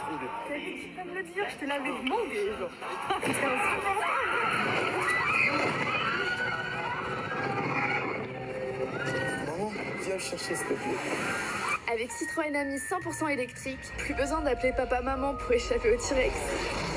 trouvé. T'as vu, tu peux me le dire, je te l'avais demandé, genre. Maman, viens le chercher, s'il te plaît. Avec Citroën Ami 100% électrique, plus besoin d'appeler papa-maman pour échapper au T-Rex.